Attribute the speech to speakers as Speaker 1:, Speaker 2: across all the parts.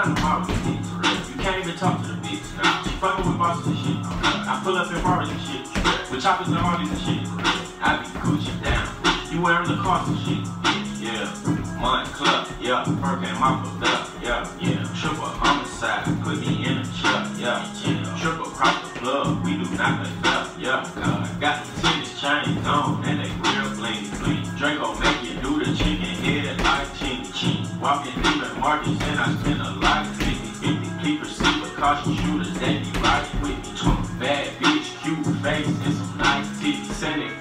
Speaker 1: trying to model the bitch, for real. You can't even talk to the bitch. Nah, she fucking with bosses and shit. I pull up in bars and shit. With choppers and Harleys and shit. I be Gucci down. You wearing the cars and shit. Yeah, Mont Club, yeah, Perk and muffled up, yeah, triple homicide, put me in a truck, yeah, triple cross the plug, we do not let up, yeah, got the tennis chains on, and they real bling bling. Draco make you do the chicken head like ching ching. Walking through the markets and I spend a lot of 50-50. Please proceed with caution, shooters, they be riding with me. Bad bitch, cute face, and some nice titties.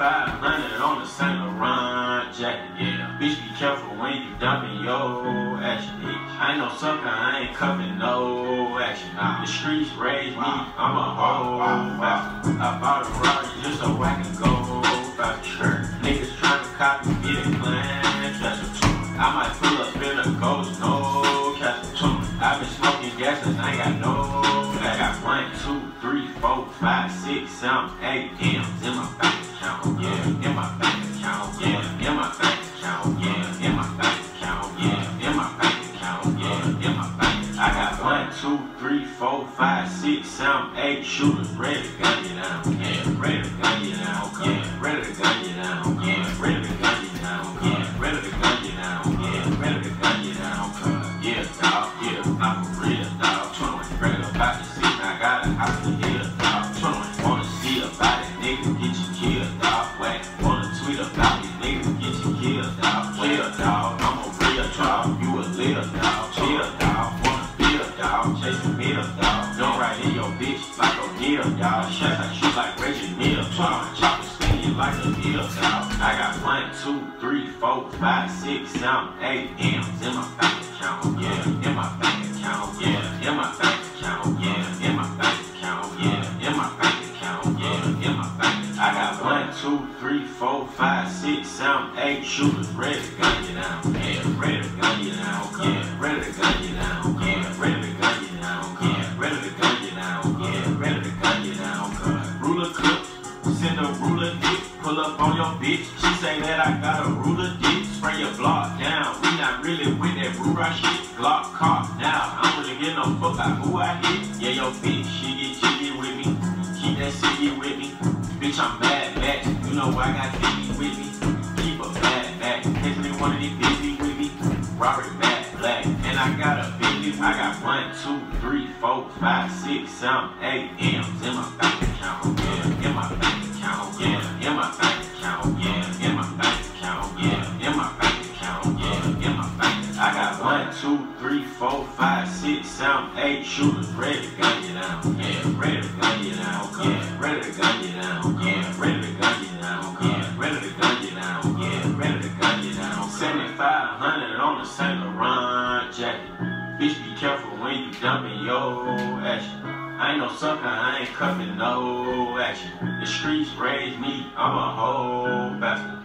Speaker 1: 7500 on the Saint Laurent jacket, yeah. Bitch, be careful when you dumping your action, bitch. I ain't no sucker, I ain't cuffing no action. Nah, the streets raised me, I'm a whole bastard. I bought a Rari just so I can go faster. Niggas trying to copy me, they playing treasure too. I might pull up in a ghost, no castle too. I been smoking gas and I ain't got no. I got 1, 2, 3, 4, 5, 6, 7, 8 M's in my bank account, yeah. In my bank account, yeah. In my bank account, yeah. In my bank account, yeah. In my bank account, yeah. In my bank. I got 1, 2, 3, 4, 5, 6, 7, 8 shooters ready to gun you down, yeah. Ready to gun you down, yeah. Ready to gun you down, yeah. Ready to gun you down, yeah. Ready to gun you down, yeah. Ready to gun you down, yeah, dog, yeah. I'm a real dog. 21 ready about to see. I got a house to hear, dog. 21 wanna see about it, nigga, get you killed, dog. Whack, wanna tweet about it, nigga, get you killed, dog. Chill, dog, I'm a real dog. You a little dog. Chill, dog, wanna feel, dog. Chasing meal, dog. Don't ride in your bitch like a meal, dog. Shots I shoot like Reggie Mill. Chopper spin you like a meal, dog. I got 1, 2, 3, 4, 5, 6, 7, 8 M's in my bank account, yeah. In my bank account, yeah. In my bank account, yeah. In my bank account, yeah. In my bank account, yeah. In my bank. I got 1, 2, 3, 4, 5, 6, 7, 8 shooters ready to gun you down, yeah. Ready to gun you down, yeah. Ready to gun you down, yeah. Ready to gun you down, yeah. Ready to gun you down, yeah. Ready to gun you down. Ruler clips, send a ruler dick, pull up on your bitch. She say that I got a ruler dick, spray your block down. We not really with that Ruger shit. Glock car now, I don't really get no fuck about who I hit. Yeah, your bitch, she get jiggy with me. Keep that ciggy with me. Bitch, I'm bad back. You know I got 50 with me. Keep a bad back. Catch me one of these busy with me. Robert Bad Black. And I got a Bentley. I got 1, 2, 3, 4, 5, 6, 7, 8 M's in my bank account. Yeah, in my bank account. Yeah, in my bank account. Yeah, in my bank account. Yeah, in my bank account. Yeah, in my bank. I got 1, 2, 3, 4, 5, 6, 7, 8 shooters ready to gun you down. Yeah, ready to gun you down. Yeah, ready to gun you down. Yeah, ready to gun you down. Yeah, ready to gun you down. Yeah, ready to gun you down. 7500 on the Saint Laurent jacket. Bitch, be careful when you dumping your action. I ain't no sucker, I ain't cuffing no action. The streets raised me, I'm a whole bastard.